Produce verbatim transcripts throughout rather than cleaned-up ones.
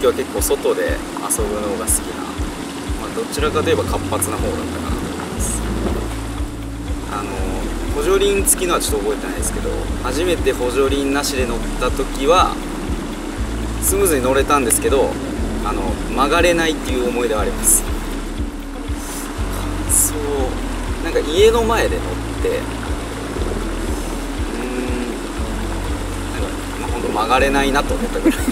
は結構外で遊ぶのが好きな、まあ、どちらかといえば活発な方だったかなと思います。あの補助輪付きのはちょっと覚えてないですけど、初めて補助輪なしで乗った時はスムーズに乗れたんですけど、あの曲がれないっていう思い出はあります。そうなんか家の前で乗ってうーんなんか、まあ、ほんと曲がれないなと思ったぐらいです。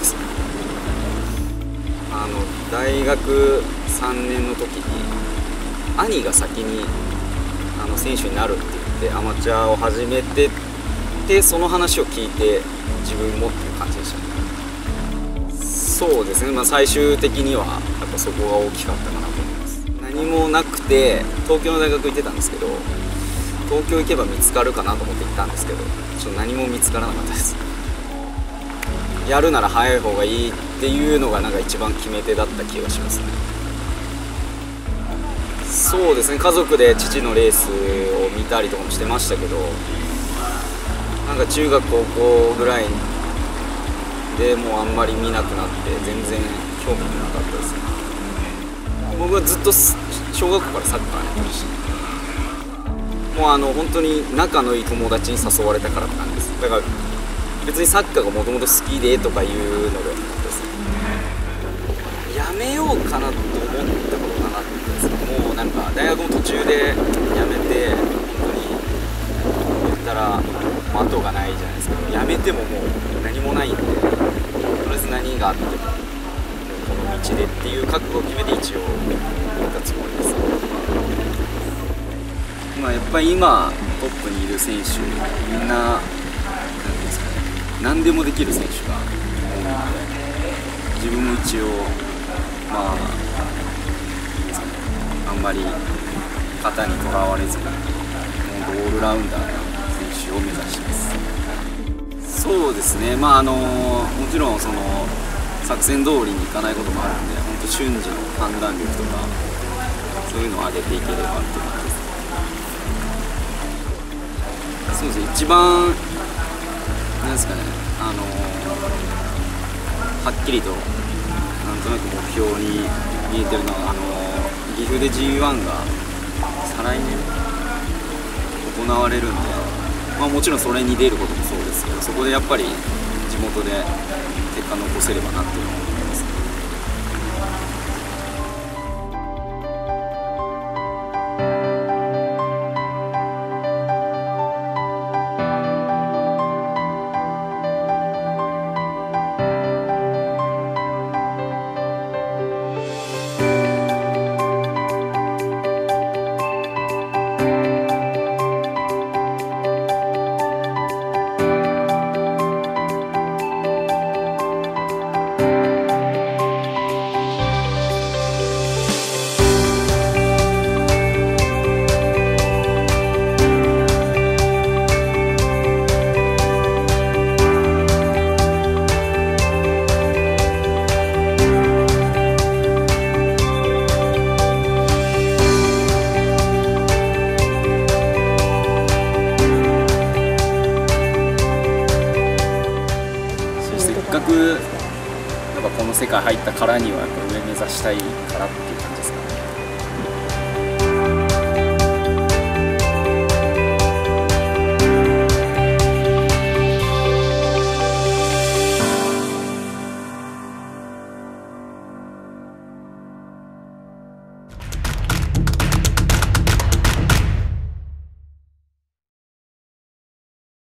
あの大学さんねんの時に兄が先にあの選手になるって言ってアマチュアを始めてで、その話を聞いて自分もっていう感じでしたね。そうですね、まあ、最終的にはやっぱそこが大きかったかなと思います。何もなくて東京の大学行ってたんですけど、東京行けば見つかるかなと思って行ったんですけど、ちょっと何も見つからなかったです。やるなら早い方がいいっていうのがなんか一番決め手だった気がしますね。そうですね、家族で父のレースを見たりとかもしてましたけど、なんか中学高校ぐらいでもうあんまり見なくなって全然興味なかったですね。僕はずっと小学校からサッカーやってました。もうあの本当に仲のいい友達に誘われたからって感じです。だから別にサッカーがもともと好きでとかいうのではなかったですね。やめようかなと思ったことなかったです。もうなんか大学も途中でやめて、本当に言ったらもう後がないじゃないですか。やめてももう何もないんで、とりあえず何があってもこの道でっていう覚悟を決めて一応行ったつもりです。まあやっぱり今トップにいる選手みんな何ですかね、何でもできる選手が多いので、自分も一応まああんまり型にとらわれずにもうオールラウンダーな選手を目指してます。そうですね、まああのもちろんその作戦通りにいかないこともあるんで、本当瞬時の判断力とかそういうのを上げていければっていう感じです。そうですね、一番なんですかね、あのはっきりとなんとなく目標に見えてるのは、あの岐阜で ジーワン が再来年行われるんで、まあ、もちろんそれに出ることもそうですけど、そこでやっぱり地元で結果残せればなっていうのを思います。せっかくやっぱこの世界入ったからにはやっぱ上目指したいからっていう感